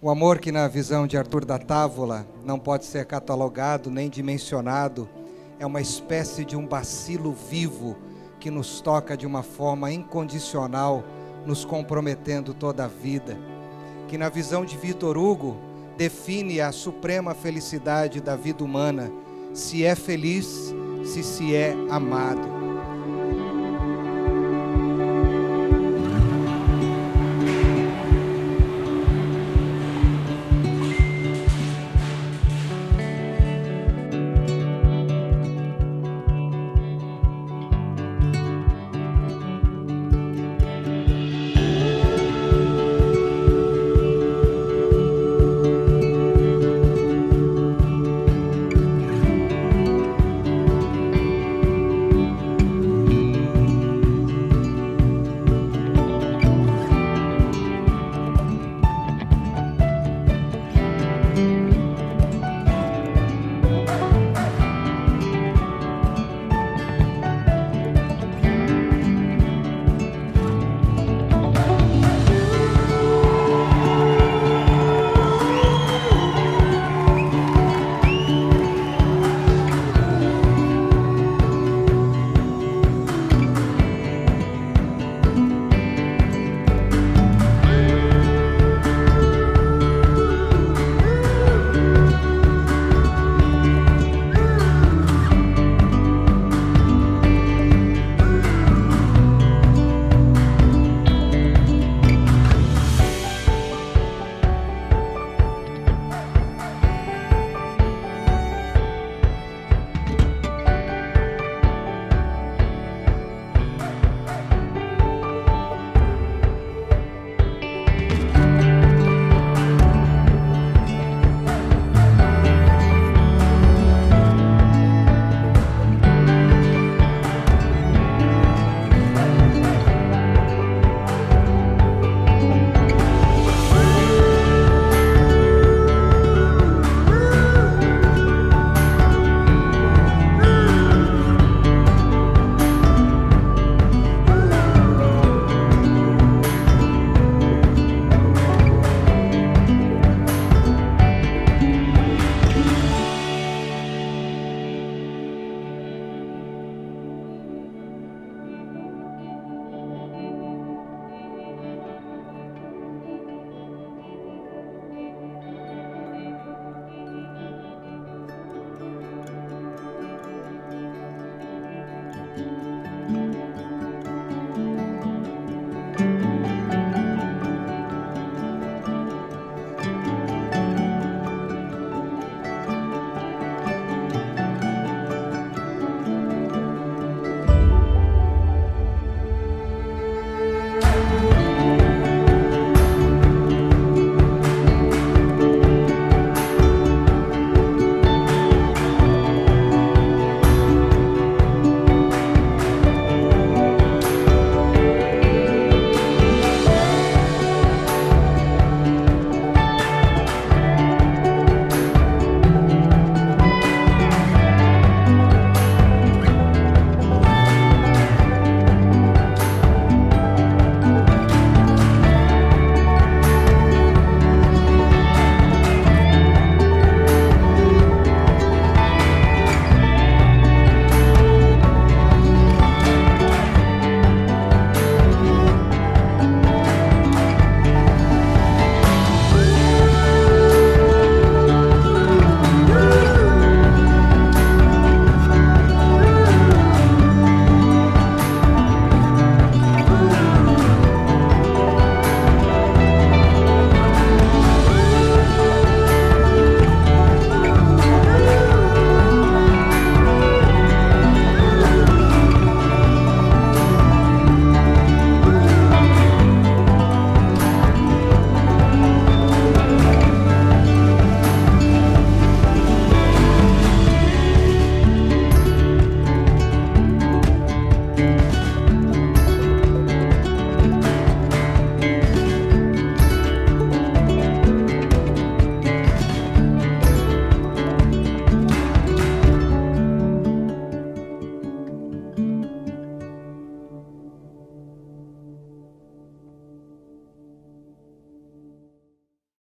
O amor que na visão de Arthur da Távola não pode ser catalogado nem dimensionado, é uma espécie de um bacilo vivo que nos toca de uma forma incondicional, nos comprometendo toda a vida. Que na visão de Victor Hugo define a suprema felicidade da vida humana, se é feliz, se é amado.